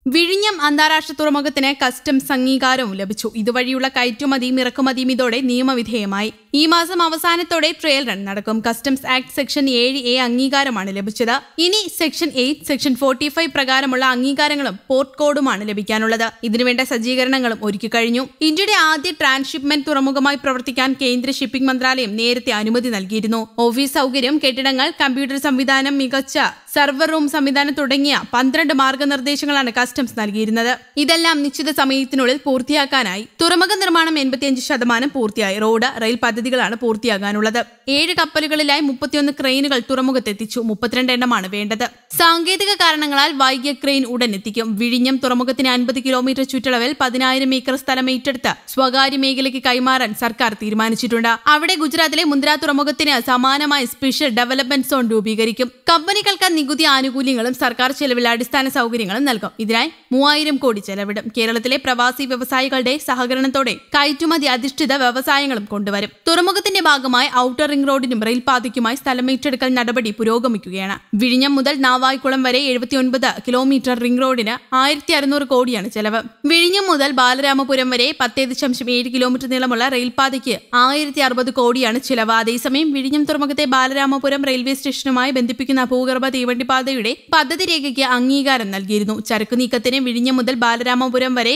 വിഴിഞ്ഞം അന്താരാഷ്ട്ര തുറമുഖത്തിന് കസ്റ്റംസ് അംഗീകാരവും ലഭിച്ചു. ഇതുവഴിയുള്ള കയറ്റുമതിയും ഇറക്കുമതിയും ഇതോടെ നിയമവിധേയമായി. ഈ മാസം അവസാനത്തോടെ ട്രയൽ റൺ നടക്കും. കസ്റ്റംസ് ആക്ട് സെക്ഷൻ 7A അംഗീകാരമാണ് ലഭിച്ചത്. ഇനി സെക്ഷൻ 8, സെക്ഷൻ 45 പ്രകാരമുള്ള അംഗീകാരങ്ങളും പോർട്ട് കോഡുമാണ് ലഭിക്കാനുള്ളത്. ഇതിനുവേണ്ട സജ്ജീകരണങ്ങളും ഒരുക്കി കഴിഞ്ഞു. ഇന്ത്യയുടെ ആദ്യ ട്രാൻസ്ഷിപ്മെന്റ് തുറമുഖമായി പ്രവർത്തിക്കാൻ കേന്ദ്ര ഷിപ്പിംഗ് മന്ത്രാലയം നേരത്തെ അനുമതി നൽകിയിരുന്നു. ഓഫീസ് സൗകര്യം, കെട്ടിടങ്ങൾ, കമ്പ്യൂട്ടർ സംവിധാനം, മികച്ച സർവർ റൂം സംവിധാനം തുടങ്ങിയ 12 മാർഗനിർദ്ദേശങ്ങളാണ് കസ്റ്റംസ് നൽകിയിരുന്നത്. ഇതെല്ലാം നിശ്ചിത സമയത്തിനുള്ളിൽ പൂർത്തിയാക്കാനായി. തുറമുഖ നിർമ്മാണം 85% പൂർത്തിയായി. റോഡ്, റെയിൽ പദ്ധതികളാണ് പൂർത്തിയാകാനുള്ളത്. 7 കപ്പലുകളിലായി 31 ക്രെയിനുകൾ തുറമുഖത്തെത്തിച്ചു. 32 എണ്ണമാണ് വേണ്ടത്. സാങ്കേതിക കാരണങ്ങളാൽ വൈകിയ ക്രെയിൻ ഉടൻ എത്തിക്കും. വിഴിഞ്ഞം തുറമുഖത്തിന് 50 കിലോമീറ്റർ ചുറ്റളവിൽ 10,000 ഏക്കർ സ്ഥലം ഏറ്റെടുത്ത് സ്വകാര്യ മേഖലയ്ക്ക് കൈമാറാൻ സർക്കാർ തീരുമാനിച്ചിട്ടുണ്ട്. അവിടെ ഗുജറാത്തിലെ മുന്ദ്ര തുറമുഖത്തിന് സമാനമായ സ്പെഷ്യൽ ഡെവലപ്മെന്റ് സോൺ രൂപീകരിക്കും. കമ്പനികൾക്ക് നികുതി ആനുകൂല്യങ്ങളും സർക്കാർ ചെലവിൽ അടിസ്ഥാന സൗകര്യങ്ങളും നൽകും. ഇതിനായി 3000 കോടി ചെലവിടും. കേരളത്തിലെ പ്രവാസി വ്യവസായികളുടെ സഹകരണത്തോടെ കയറ്റുമതി അധിഷ്ഠിത വ്യവസായങ്ങളും കൊണ്ടുവരും. തുറമുഖത്തിന്റെ ഭാഗമായി ഔട്ടർ റിംഗ് റോഡിനും റെയിൽപാതയ്ക്കുമായി സ്ഥലമേറ്റെടുക്കൽ നടപടി പുരോഗമിക്കുകയാണ്. വിഴിഞ്ഞം മുതൽ നാവായിക്കുളം വരെ 79 കിലോമീറ്റർ റിംഗ് റോഡിന് 1600 കോടിയാണ് ചെലവ്. വിഴിഞ്ഞം മുതൽ ബാലരാമപുരം വരെ 10.7 കിലോമീറ്റർ നീളമുള്ള റെയിൽപാതയ്ക്ക് 1060 കോടിയാണ് ചെലവ്. അതേസമയം വിഴിഞ്ഞം തുറമുഖത്തെ ബാലരാമപുരം റെയിൽവേ സ്റ്റേഷനുമായി ബന്ധിപ്പിക്കുന്ന ഭൂഗർഭ തീവണ്ടിപ്പാതയുടെ പദ്ധതി രേഖയ്ക്ക് അംഗീകാരം നൽകിയിരുന്നു. ചരക്കു നീക്കത്തിന് വിഴിഞ്ഞം മുതൽ ബാലരാമപുരം വരെ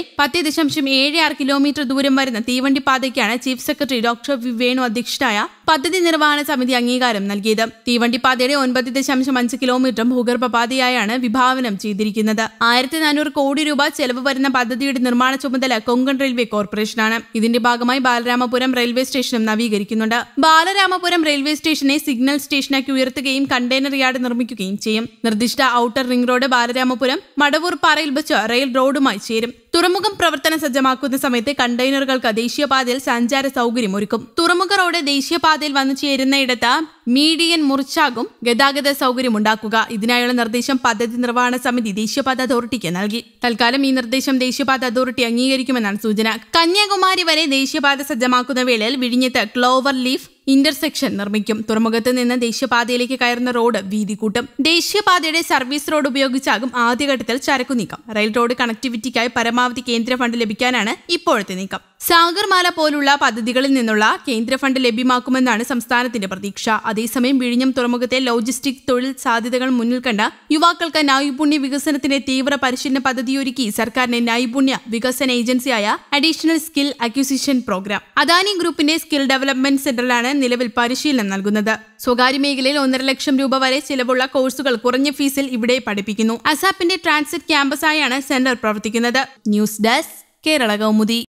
10.76 കിലോമീറ്റർ ദൂരം വരുന്ന തീവണ്ടിപ്പാതയ്ക്കാണ് chief secretary doctor V Venu അധ്യക്ഷനായ പദ്ധതി നിർവഹണ സമിതി അംഗീകാരം നൽകിയത്. തീവണ്ടിപ്പാതയുടെ 9.5 കിലോമീറ്റർ ഭൂഗർഭപാതയായാണ് വിഭാവനം ചെയ്തിരിക്കുന്നത്. 1400 കോടി രൂപ ചെലവ് വരുന്ന പദ്ധതിയുടെ നിർമ്മാണ ചുമതല കൊങ്കൺ റെയിൽവേ കോർപ്പറേഷനാണ്. ഇതിന്റെ ഭാഗമായി ബാലരാമപുരം റെയിൽവേ സ്റ്റേഷനും നവീകരിക്കുന്നുണ്ട്. ബാലരാമപുരം റെയിൽവേ സ്റ്റേഷനെ സിഗ്നൽ സ്റ്റേഷനാക്കി ഉയർത്തുകയും കണ്ടെയ്നർ യാർഡ് നിർമ്മിക്കുകയും ചെയ്യും. നിർദ്ദിഷ്ട outer ring road Balaramapuram Madavoor പാറയിൽ വെച്ച് റെയിൽ റോഡുമായി ചേരും. തുറമുഖം പ്രവർത്തന സജ്ജമാക്കുന്ന സമയത്ത് കണ്ടെയ്നറുകൾക്ക് ദേശീയപാതയിൽ സഞ്ചാര സൗകര്യം ഒരുക്കും. തുറമുഖ റോഡ് ദേശീയപാതയിൽ വന്നു ചേരുന്നയിടത്ത് മീഡിയൻ മുറിച്ചാകും ഗതാഗത സൗകര്യം ഉണ്ടാക്കുക. ഇതിനായുള്ള നിർദ്ദേശം പദ്ധതി നിർവഹണ സമിതി ദേശീയപാത അതോറിറ്റിക്ക് നൽകി. തൽക്കാലം ഈ നിർദ്ദേശം ദേശീയപാത അതോറിറ്റി അംഗീകരിക്കുമെന്നാണ് സൂചന. കന്യാകുമാരി വരെ ദേശീയപാത സജ്ജമാക്കുന്ന വേളയിൽ വിഴിഞ്ഞത്ത് ക്ലോവർ ലീഫ് ഇന്റർസെക്ഷൻ നിർമ്മിക്കും. തുറമുഖത്ത് നിന്ന് ദേശീയപാതയിലേക്ക് കയറുന്ന റോഡ് വീതി കൂട്ടും. ദേശീയപാതയുടെ സർവീസ് റോഡ് ഉപയോഗിച്ചാകും ആദ്യഘട്ടത്തിൽ ചരക്കു നീക്കം. റെയിൽ റോഡ് കണക്ടിവിറ്റിക്കായി പരമാവധി കേന്ദ്ര ഫണ്ട് ലഭിക്കാനാണ് ഇപ്പോഴത്തെ നീക്കം. സാഗർമാല പോലുള്ള പദ്ധതികളിൽ നിന്നുള്ള കേന്ദ്ര ഫണ്ട് ലഭ്യമാക്കുമെന്നാണ് സംസ്ഥാനത്തിന്റെ പ്രതീക്ഷ. അതേസമയം വിഴിഞ്ഞം തുറമുഖത്തെ ലോജിസ്റ്റിക് തൊഴിൽ സാധ്യതകൾ മുന്നിൽ കണ്ട യുവാക്കൾക്ക് നൈപുണ്യ വികസനത്തിന്റെ തീവ്ര പരിശീലന പദ്ധതിയൊരുക്കി സർക്കാരിന്റെ നൈപുണ്യ വികസന ഏജൻസിയായ additional skill acquisition programme. Adani ഗ്രൂപ്പിന്റെ സ്കിൽ ഡെവലപ്മെന്റ് സെന്ററിലാണ് നിലവിൽ പരിശീലനം നൽകുന്നത്. സ്വകാര്യ മേഖലയിൽ 1.5 ലക്ഷം രൂപ വരെ ചിലവുള്ള കോഴ്സുകൾ കുറഞ്ഞ ഫീസിൽ ഇവിടെ പഠിപ്പിക്കുന്നു. അസാപ്പിന്റെ ട്രാൻസിറ്റ് ക്യാമ്പസായാണ് സെന്റർ പ്രവർത്തിക്കുന്നത്. News desk, Kerala Kaumudi.